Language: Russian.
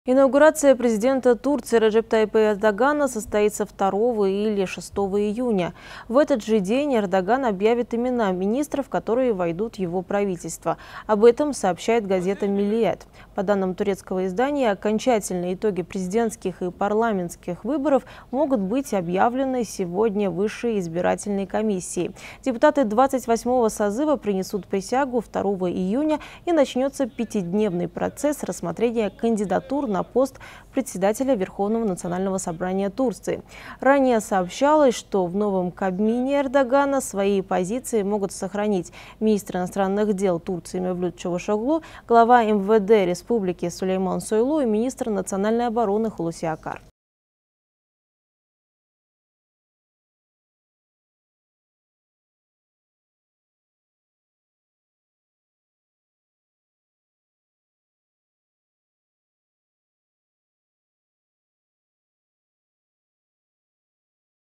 Инаугурация президента Турции Реджеп Тайипа Эрдогана состоится 2 или 6 июня. В этот же день Эрдоган объявит имена министров, которые войдут в его правительство. Об этом сообщает газета «Миллиет». По данным турецкого издания, окончательные итоги президентских и парламентских выборов могут быть объявлены сегодня Высшей избирательной комиссией. Депутаты 28-го созыва принесут присягу 2 июня и начнется 5-дневный процесс рассмотрения кандидатур на пост председателя Верховного национального собрания Турции. Ранее сообщалось, что в новом кабмине Эрдогана свои позиции могут сохранить министр иностранных дел Турции Мевлют Чавушоглу, глава МВД Республики Сулейман Сойлу и министр национальной обороны Хулуси Акар.